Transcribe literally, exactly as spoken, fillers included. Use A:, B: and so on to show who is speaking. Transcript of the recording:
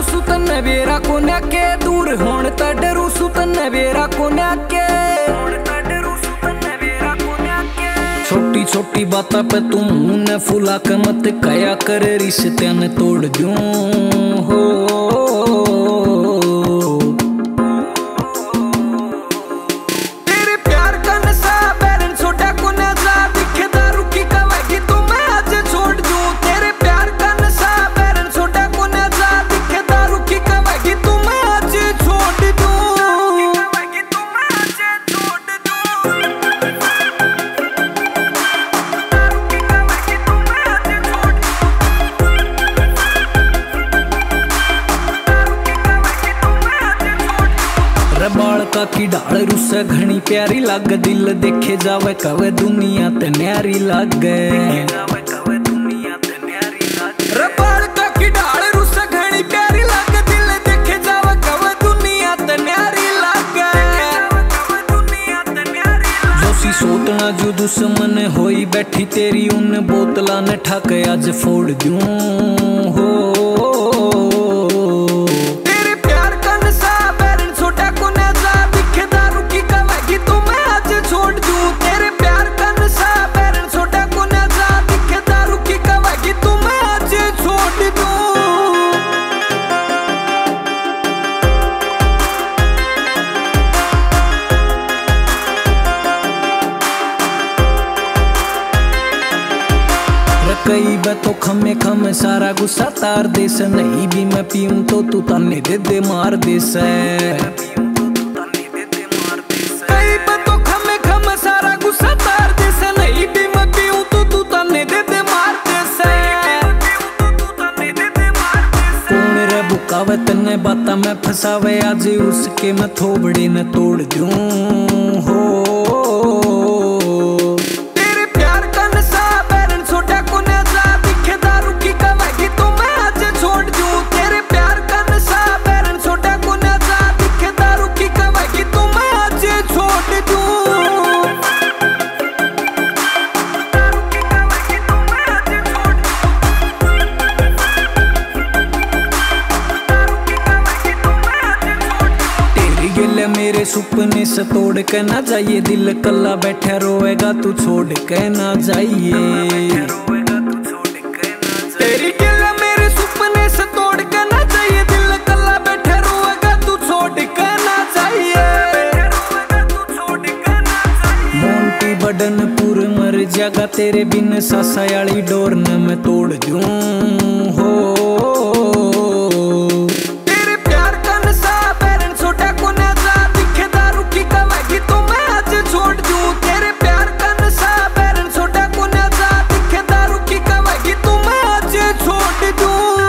A: सु तन्ने बेरा कोन्या के दूर होण ता डरू सु तन्ने बेरा कोन्या के छोटी छोटी बातों पे तू मुंह ने फुला के मत कया कर रिश्ते ने तोड़ दूं हो। तेरे प्यार का नशा बैरन छोटा को न जा दिखे दारू की कवाई तू मैं आज छोड़ दूं। तेरे प्यार का नशा बैरन छोटा को न जा दिखे दारू की कवाई तू मैं आज छोड़ दूं। बालका की ढाल रुसे घनी प्यारी लाग दिल देखे जावे कवे दुनिया ते न्यारी लागे। बालका की ढाल रुसे घनी प्यारी लाग दिल देखे जावे कवे दुनिया ते न्यारी लागे। जोशी सोतना जो दुश्मन होई बैठी तेरी उन बोतला ने ठाके आज फोड़ दूं हो। कई बे तो खमे खमे सारा गुस्सा तार दे से नहीं भी मैं पीऊं तो तू ताने दे दे मार दे से। कई बे तो खमे खमे सारा गुस्सा तार दे से नहीं भी मैं पीऊं तो तू ताने दे दे मार दे से। कौन रे बुकावे तन्ने बाता में फसावे आज उसके मैं थोबड़े न तोड़ दूं हो। मेरे सुपने से तोड़ के ना जाइए दिल कल्ला बैठा रोएगा तू छोड़ के ना जाइए। तेरी गिला मेरे सुपने से तोड़ के ना जाइए दिल कल्ला बैठा रोएगा तू छोड़ के ना जाइए। मोंटी बदनपुर मर जाएगा तेरे बिन सासायाली डोर न मैं तोड़ दूं हो। छोड़ दूं।